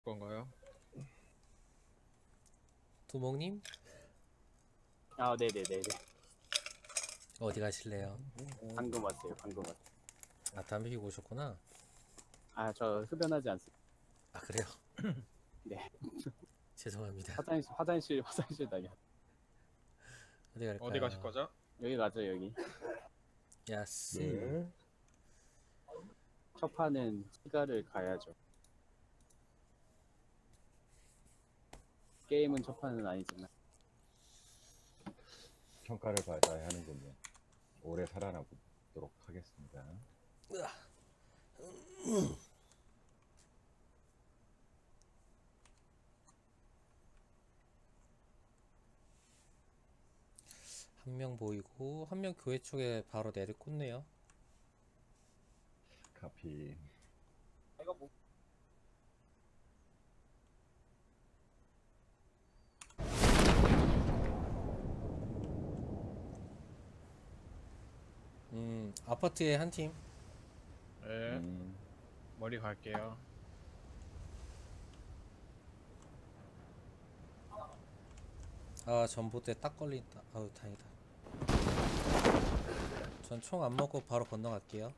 건가요? 두목님? 아, 네네네네. 어디 가실래요? 방금 왔어요. 방금 왔어요. 아, 담배 피우고 오셨구나. 아, 저 흡연하지 않습니다. 아, 그래요? 네. 죄송합니다. 화장실 다녀. 어디 갈까요? 어디 가실 거죠? 여기 가죠, 여기. 야스. 네. 첫 판은 시가를 가야죠. 게임은 첫 판은 아니지만. 평가를 받아야 하는군요. 오래 살아남도록 하겠습니다. 한 명 보이고 한 명 교회 쪽에 바로 내리꽂네요. 카피. 아파트에 한 팀. 네. 머리 갈게요. 아, 전봇대 딱 걸린다. 아우, 다행이다. 전 총 안 먹고 바로 건너갈게요.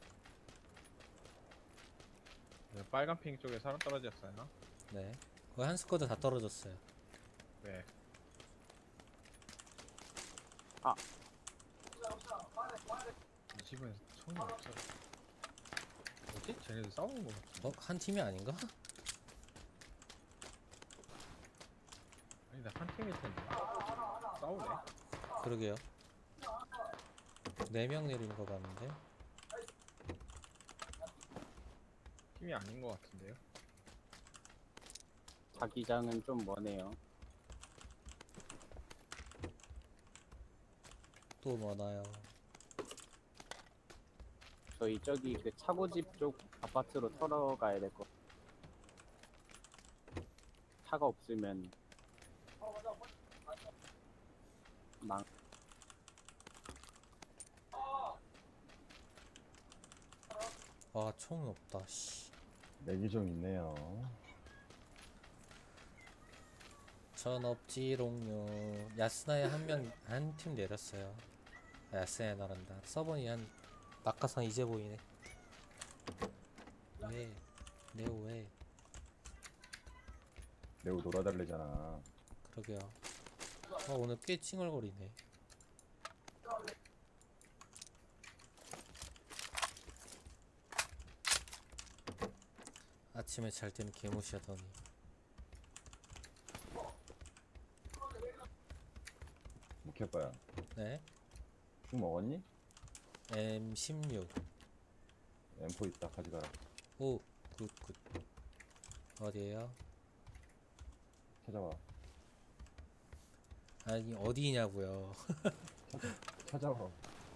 네, 빨간 핑 쪽에 사람 떨어졌어요. 네. 거의 한 스쿼드 다 떨어졌어요. 네. 아. 이 집은 총이 없어요. 뭐지? 쟤네들 싸우는 거 같은데? 한 팀이 아닌가? 아니, 나한 팀일 텐데. 싸우네. 그러게요. 4명 내린 거 같는데. 팀이 아닌 거 같은데요? 자기장은 좀 머네요. 또 많아요. 저희 저기 그 차고집 쪽 아파트로 털어 가야 될 거. 차가 없으면 망. 아, 총이 없다. 씨. 내기 좀 있네요. 전 없지롱요. 야스나에 한 팀 내렸어요. 아, 야스나에 나란다. 서버니 한 낙하산 이제 보이네. 왜? 네오 왜? 매우 놀아달래잖아. 그러게요. 오늘 꽤 찡얼거리네. 아침에 잘 때는 개무시하더니. 묵혀봐야. 네. 술 먹었니? M16. M4 있다 가져가라. 오, 굿. 어디에요? 찾아와. 아니, 어디냐고요. 찾아와.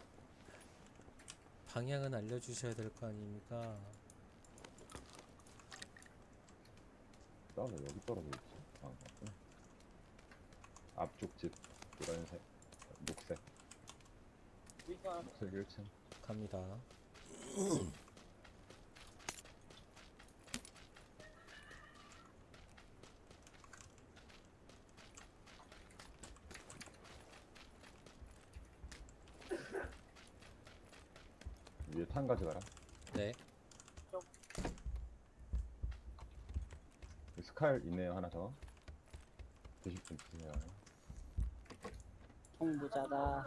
방향은 알려주셔야 될 거 아닙니까? 싸워 여기 떨어져 있지. 아, 맞구나. 앞쪽 집 노란색, 녹색. 녹색 1층. 갑니다. 위에 탄 가져가라. 네. 스칼 있네요 하나 더. 드실 분 드세요. 총부자다.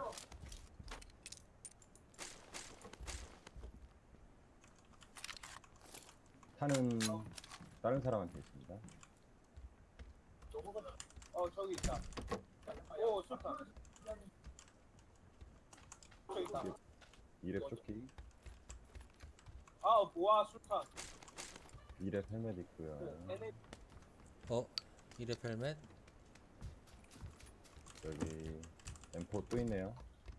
탄은 다른 사람한테 있습니다. 저기 있다. 오, 좋다. 저기 있다. 이랩 조끼, 아, 뭐야, 술탄. 이랩 헬멧 있고요. 이레 펠멧? 여기 M4 또 있네요.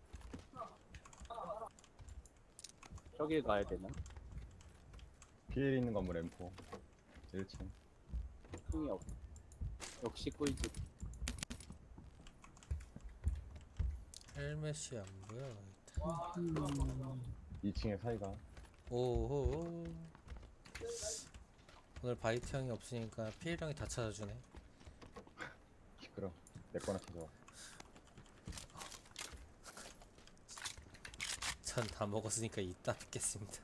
저길 가야 되나? 피해 있는 건물 M4 1층. 총이 없. 역시 꿀집. 헬멧이 안 보여. 2층에 사이가. 오호. 오늘 바이트 형이 없으니까 피일 형이 다 찾아주네. 시끄러. 내 거나 찾아와. 전 다 먹었으니까 이따 뵙겠습니다.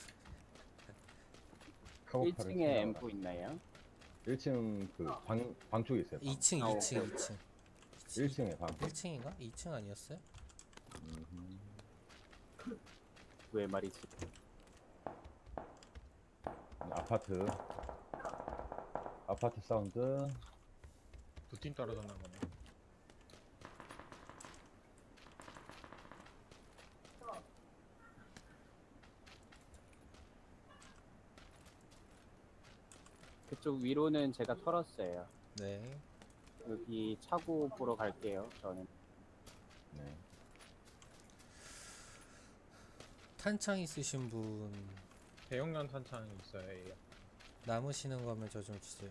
카고파를 1층에 M4 있나요? 1층 그 방 쪽에 있어요. 방. 2층, 아, 2층, 오케이. 2층. 1층에 방. 1층인가? 2층 아니었어요? 왜 말이지? 아파트. 아파트 사운드. 두 팀 떨어졌나 보네. 그쪽 위로는 제가 털었어요. 네. 여기 차고 보러 갈게요. 저는 네. 탄창 있으신 분 대용량 탄창이 있어요. 얘. 남으시는 거면 저 좀 주세요.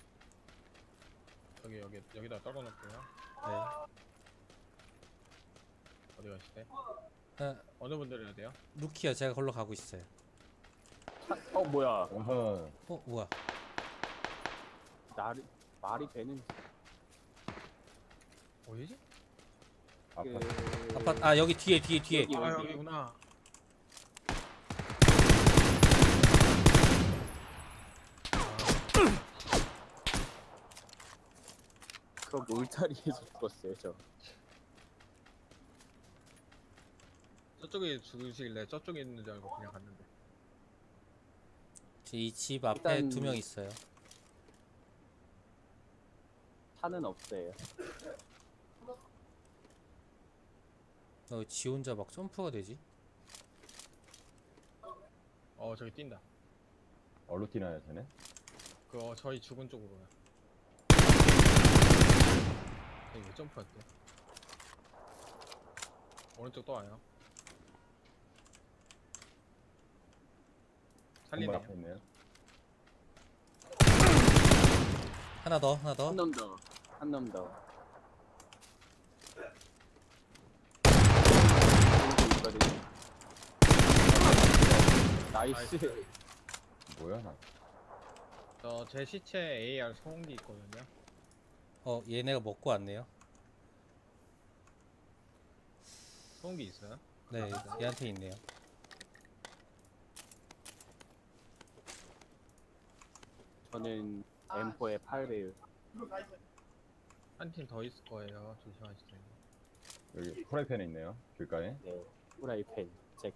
여기다 떨궈놓고요. 네. 어디 가시대? 아, 어느 분들 해야 돼요? 루키요. 제가 걸로 가고 있어요. 뭐야? 어허. 뭐야? 말이 되는 어디지? 아파트. 아파트, 아, 여기 뒤에. 여기. 아 여기구나. 그 울타리에서 죽었어요. 저 저쪽에 죽으시길래 저쪽에 있는 줄 알고 그냥 갔는데. 이 집 앞에 일단- 2명 있어요. 차는 없어요. 지 혼자 막 점프가 되지? 저기 뛴다. 얼로 뛰나요, 쟤네? 저희 죽은 쪽으로요. 왜 점프했대? 오른쪽 또 와요. 건물 살리네요. 앞에 있네요. 하나 더. 한 놈 더. 한 놈 더. 여기 있거든요. 나이스. 뭐야, 나. 제 시체에 AR 소음기 있거든요. 얘네가 먹고 왔네요. 소음기 있어요? 네, 얘한테 있네요. 저는 M4에 8배율. 한 팀 더 있을 거예요. 조심하시세요. 여기 프라이팬에 있네요. 길가에. 네. 프라이팬.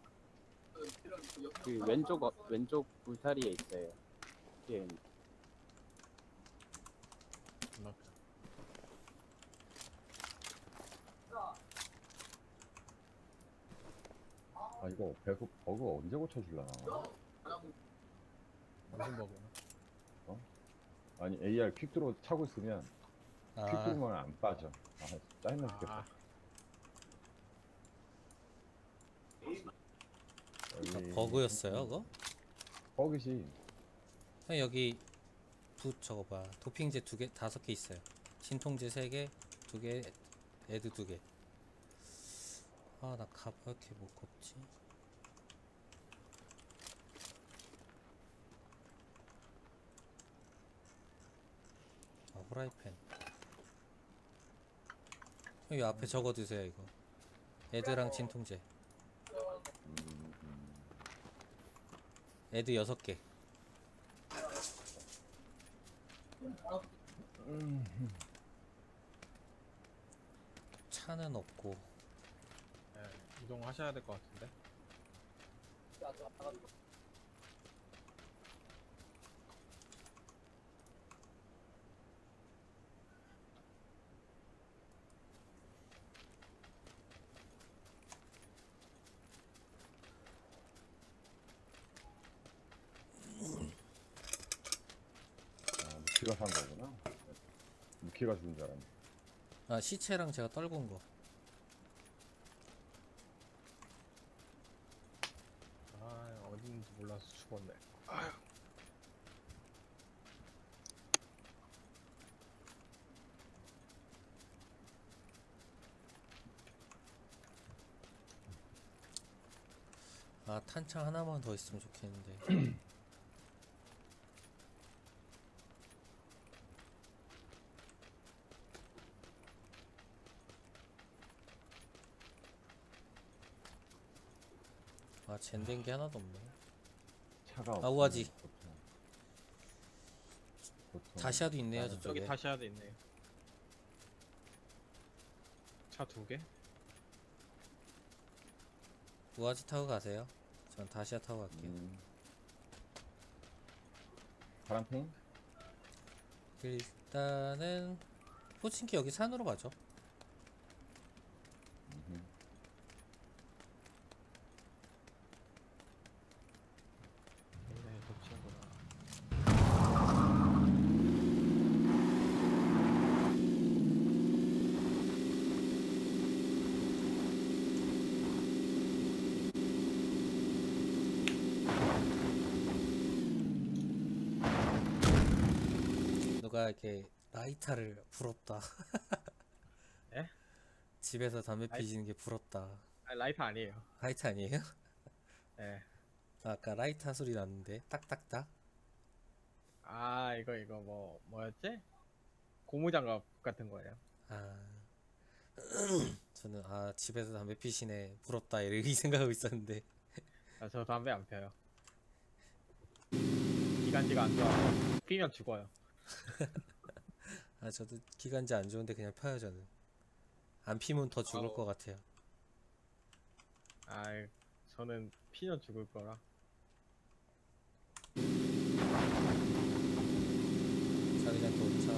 그 왼쪽 울타리에 있어요. 예. 건너편. 아, 이거 버그 언제 고쳐주려나? 무슨 버그나? 아니, AR 퀵드로 차고 있으면 아, 퀵드로만 안 빠져. 아, 짜증나 죽겠다. 아, 여기 버그였어요, 그거? 버그지. 형 여기 저거 봐. 도핑제 2개, 5개 있어요. 진통제 3개, 2개, 애드 2개. 아, 나 갑 왜 이렇게 못 걷지? 후라이팬. 여기 앞에 적어 두세요, 이거. 애드랑 진통제. 애드 6개. 차는 없고. 네, 이동하셔야 될 것 같은데. 무키가 산 거구나. 무키가 주는 줄 알았네. 아, 시체랑 제가 떨군 거. 어디 있는지 몰라서 죽었네. 아, 탄창 하나만 더 있으면 좋겠는데. 아 젠된 게 하나도 없네. 차가 아, 우아지. 보통 다시아도 있네요 나는 저쪽에. 저기 다시아도 있네요. 차 2개? 우아지 타고 가세요. 전 다시아 타고 갈게요. 파란핑? 일단은 포친키 여기 산으로 가죠. 굉장히 저 친구가. 누가 이렇게 라이터를 부럽다. 에? 집에서 담배 아이. 피시는 게 부럽다. 아, 라이터 아니에요. 라이터 아니에요? 예. 아까 라이터 소리 났는데 딱딱딱. 아, 이거 뭐였지? 고무장갑 같은 거예요. 아 저는 아 집에서 담배 피시네 부럽다 이렇게 생각하고 있었는데. 아, 저 담배 안 펴요. 기관지가 안 좋아서 피면 죽어요. 아 저도 기관지 안 좋은데 그냥 펴요 저는. 안 피면 더 죽을 아우. 것 같아요. 아, 저는 피면 죽을 거라. 자기장 도착.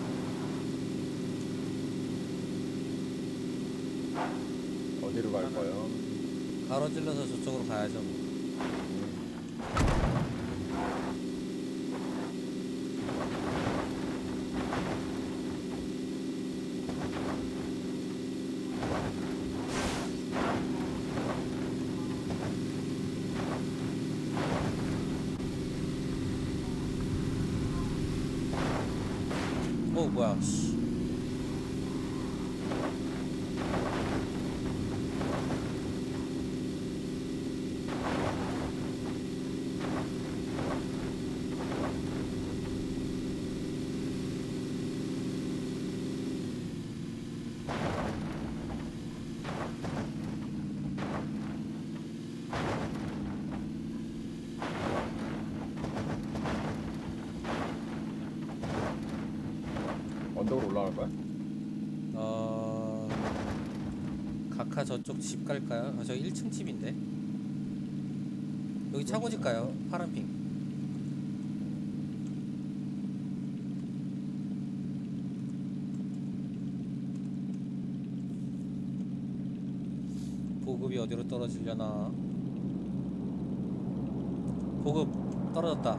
어디로 갈 거예요? 가로질러서 저쪽으로 가야죠 뭐. 뭐야 씨. 언덕으로 올라갈 거야? 각하 저쪽 집 갈까요? 아, 저 1층 집인데. 여기 차고집 가요. 파란핑. 보급이 어디로 떨어지려나? 보급 떨어졌다.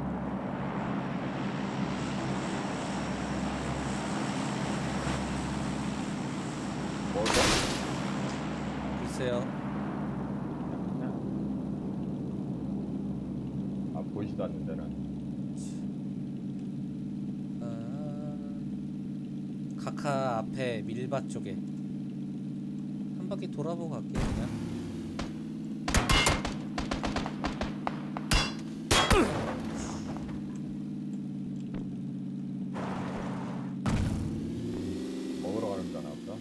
먹을 글쎄요. 거? 아, 보이지도 않는 데는. 카카 앞에 밀밭 쪽에 한 바퀴 돌아보고 갈게요 그냥. 먹으러 가는 데나 보다.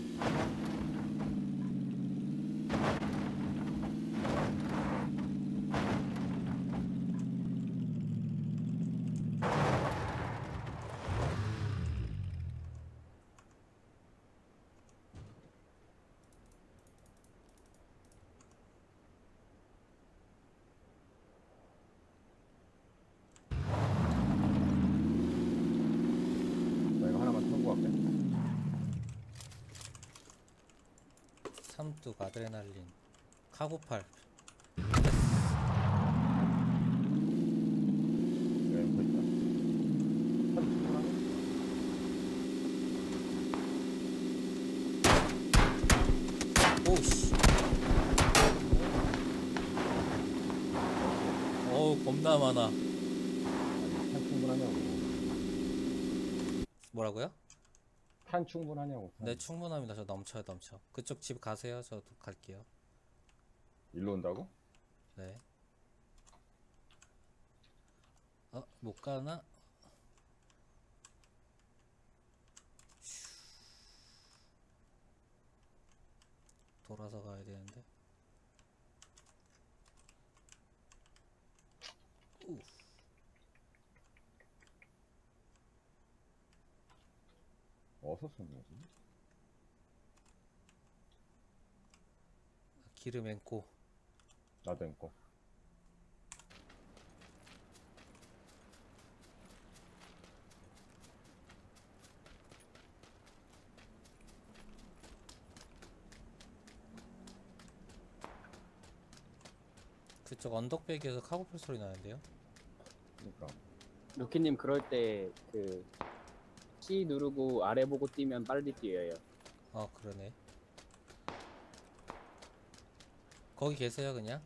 나 이거 하나만 타고 갈게. 삼뚝 아드레날린 카고팔. 여기 엠포 있다. 한 충분하네. 오우씨. 어우 겁나 많아. 아니, 탄 충분하냐고. 뭐라고요? 탄 충분하냐고. 탄. 네 충분합니다. 저 넘쳐요 넘쳐. 그쪽 집 가세요. 저도 갈게요. 일로 온다고? 네. 못 가나? 돌아서 가야 되는데. 어디서 쏘는 거지? 기름 앵고. 나도 앵꺼. 그쪽 언덕배기에서 카고팔 소리 나는데요? 그러니까 루키님 그럴 때 그 C 누르고 아래 보고 뛰면 빨리 뛰어요. 아 그러네. 거기 계세요 그냥?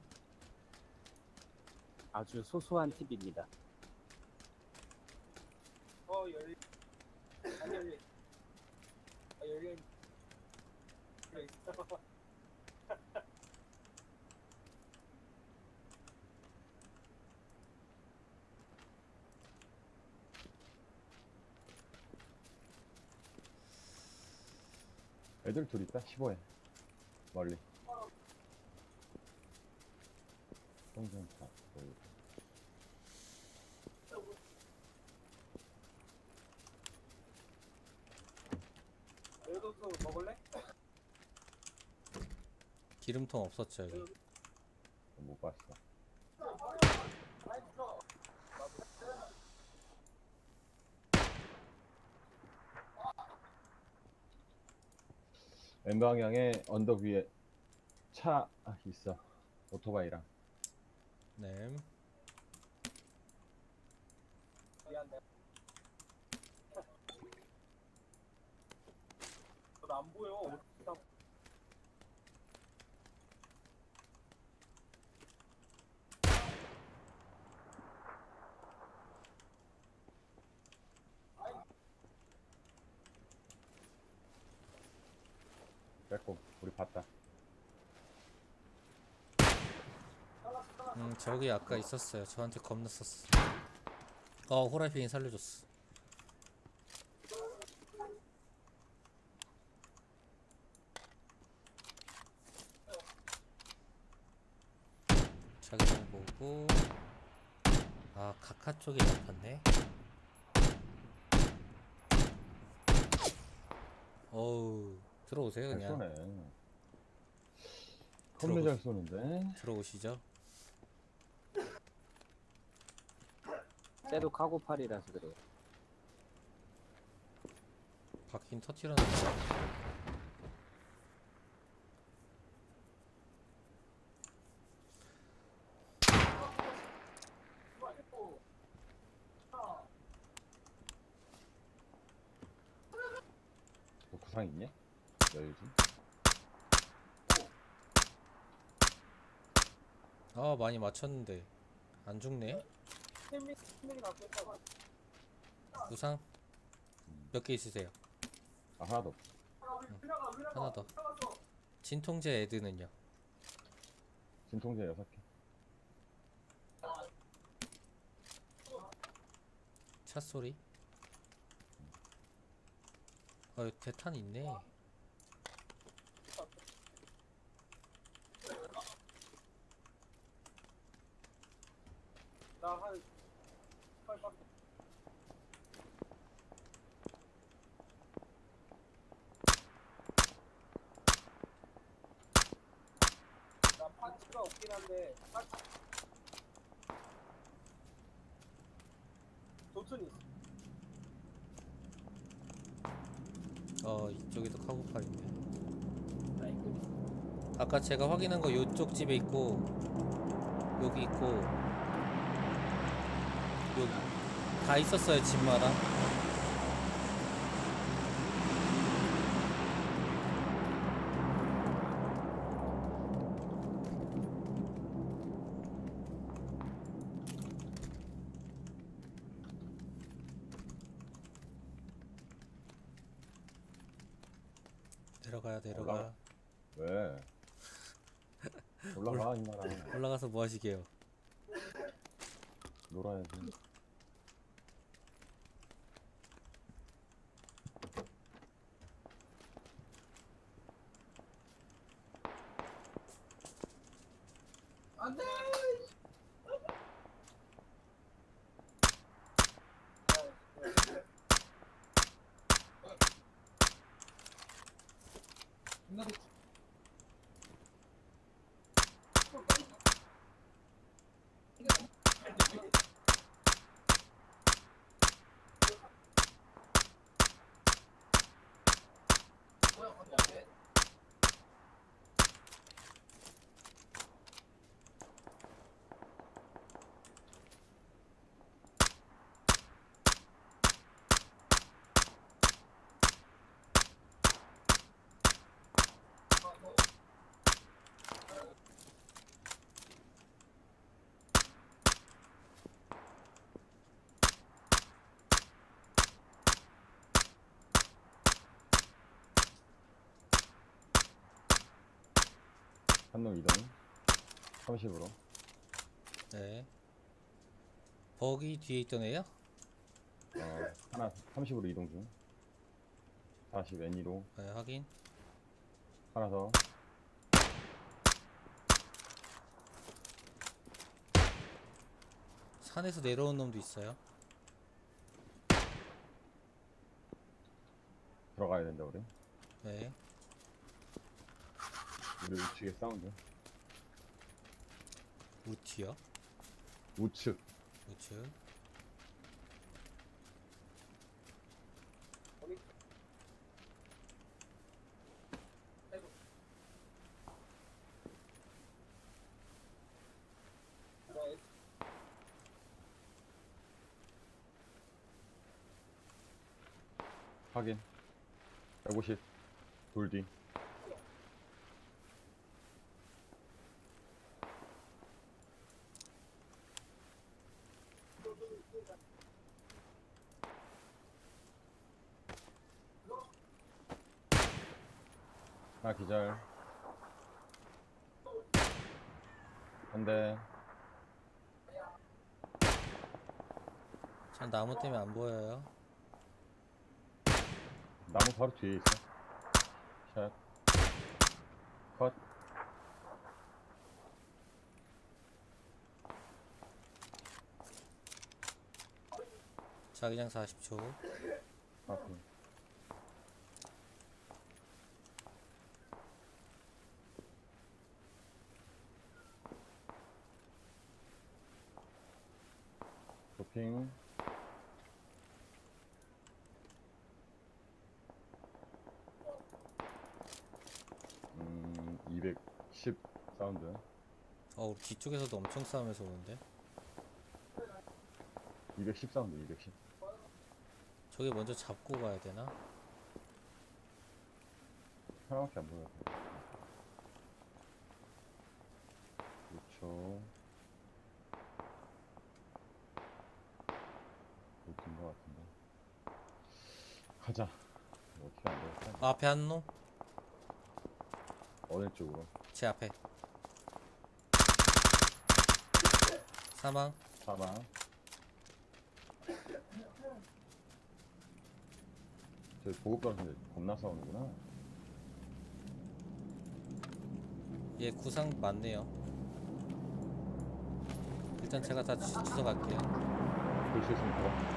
아주 소소한 팁입니다. 열리. 안 열리. 열리. 애들 둘 있다. 15에 멀리. 성전차. 너도 먹을래? 기름통 없었죠 여기. 못 봤어. N 방향에 언덕 위에 차 있어. 오토바이랑. 네. 미안해. 안 보여. 뺏고 우리 봤다. 저기 아까 있었어요. 저한테 겁나 썼어. 호라이팬이 살려줬어. 자기장 보고. 아 카카 쪽에 잡혔네. 어우 들어오세요 잘 그냥. 쏘네. 겁나 잘 쏘는데. 들어오시죠. 쟤도 카고팔이라서 그래요. 바퀴는 터트려놨어. 너 구상 있냐? 여유지. 아 많이 맞췄는데 안 죽네. 구상 몇 개 있으세요? 아 하나도 없어. 하나 더. 진통제 애드는요? 진통제 6개. 차 소리? 대탄 있네. 나한 나 파츠가 없긴 한데 도순이 있어. 이쪽에도 카고팔 있네. 아까 제가 확인한 거 요쪽 집에 있고 여기 있고 여기 다 있었어요 집마다. 내려가. 왜? 올라가 이마라. 올라가서 뭐 하시게요? 놀아야지. 안돼. 한놈 이동 30으로. 네. 버기 뒤에 있던 애야? 하나 30으로 이동 중. 40 N이로. 네, 확인. 하나 더. 산에서 내려온 놈도 있어요. 들어가야 된다 우리. 네. 우리 우측에 사운드. 우티요? 우측. 우측. 확인. 150. 돌 뒤. 하나 기절. 한 대. 전 나무 때문에 안 보여요. 나무 바로 뒤에 있어. 샷. 컷. 자기장 40초. 앞에. 도핑. 210 사운드. 우리 뒤쪽에서도 엄청 싸우면서 오는데. 210 사운드. 210. 저기 먼저 잡고 가야 되나? 하나밖에 안 보여. 6초. 못된 것 같은데. 가자. 뭐 어떻게 안 되겠다. 앞에 한 놈? 어느 쪽으로? 제 앞에. 사망. 사망. 저기 보급 떨어지는데 겁나 싸우는구나. 얘 구상 많네요. 일단 제가 다 주워 갈게요. 볼 수 있으면 들어.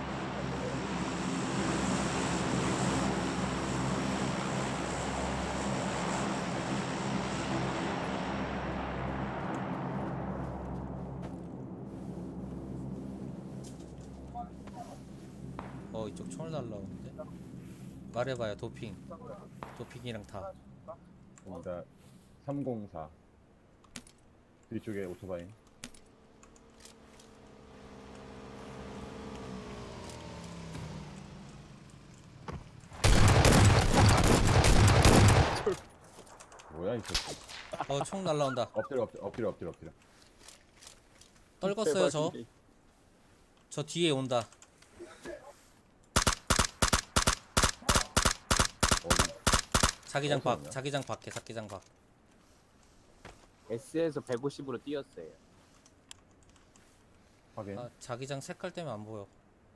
이쪽 총을 날라오는데. 말해봐요. 도핑. 도핑이랑 다. 여기다 304. 뒤쪽에 오토바이. 뭐야 이 새끼. 총 날라온다. 엎드려. 떨궜어요 저. 저 뒤에 온다. 자기장 밖. 어디였냐? 자기장 밖에. 자기장 밖. S에서 150으로 뛰었어요. 확인. 자기장 색깔 때문에 안 보여.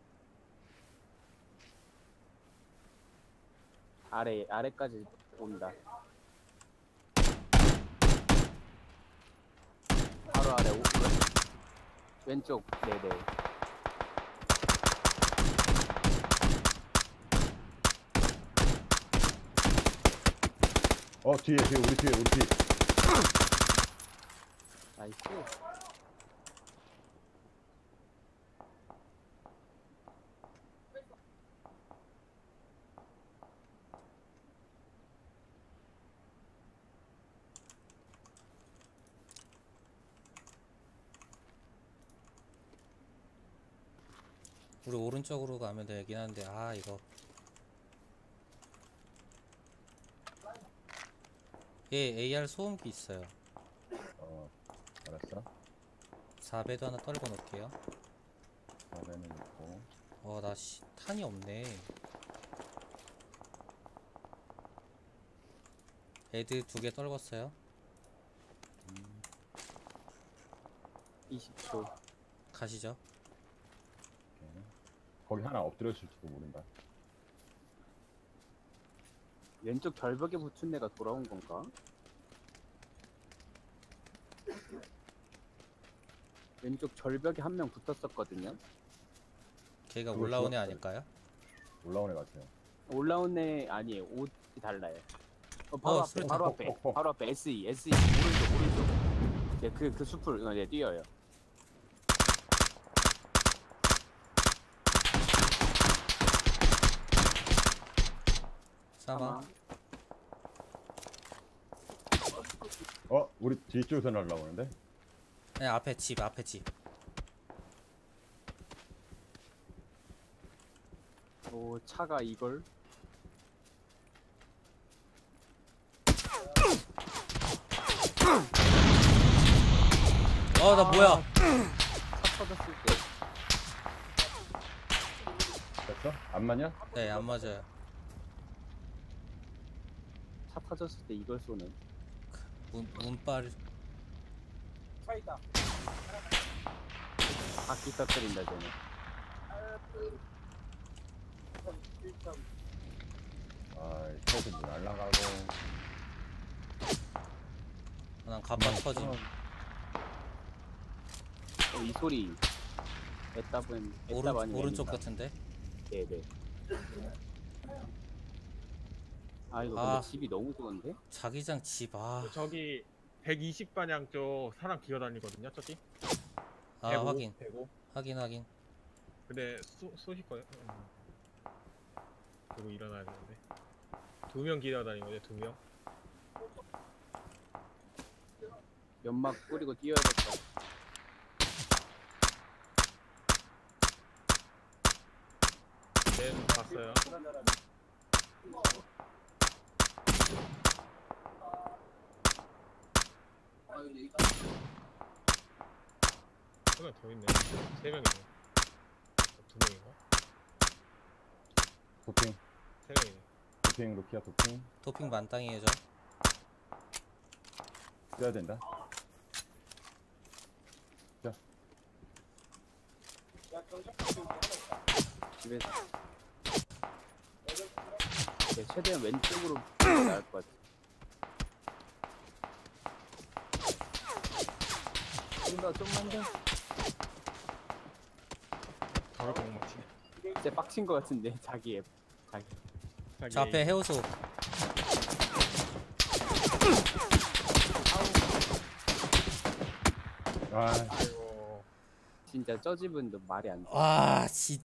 아래까지 온다. 바로 아래 왼쪽. 네네. 뒤에 우리 뒤에. 나이스. 우리 오른쪽으로 가면 되긴 한데 이거 얘 AR 소음기 있어요. 알았어. 4배도 하나 떨궈 놓을게요. 4배는 있고. 나 탄이 없네. 애드 2개 떨궜어요. 20초. 가시죠. 오케이. 거기 하나 엎드려질지도 모른다. 왼쪽 절벽에 붙은 애가 돌아온 건가? 왼쪽 절벽에 한 명 붙었었거든요. 걔가 그거 올라온 애 좋았어요. 아닐까요? 올라온 애 같아요. 올라온 애 아니에요. 옷이 달라요. 바로 앞에, 수류탄. 바로 앞에, 바로 앞에 SE 오른쪽. 네, 그 숲을 네, 뛰어요. 사망. 우리 뒤쪽에서 날라오는데? 네, 앞에 집. 오, 차가 이걸. 나 뭐야? 차 터졌을 때. 됐어? 안 맞냐? 네, 안 맞아요. 차 터졌을 때 이걸 쏘는. 운빨. 바퀴 터뜨린다 쟤는. 저기 날라가고. 난 갑바 터짐. 이 소리. 애따분 오른쪽 같은데? 네네. 이거 아. 근데 집이 너무 좋은데? 자기장 집. 저기 120방향 쪽 사람 기어다니거든요. 저기. 확인. 105. 확인. 근데 쏘실 거예요? 그리고 일어나야 되는데. 2명 기어다니거든요. 2명. 연막 뿌리고 뛰어야겠다. 네, 봤어요. 한 명 더 있네. 3명이네. 2명인가? 도핑. 3명이네. 도핑, 루키야 도핑. 도핑 만땅이에요, 저. 뛰어야 된다. 집에서. 네, 최대한 왼쪽으로 나을 것 같아. 좀만 더. 더울 것 같네. 진짜 빡친 것 같은데 자기 앱. 저 앞에 해우소. 아, 아이고. 진짜 저 집은 너 말이 안 돼. 진짜.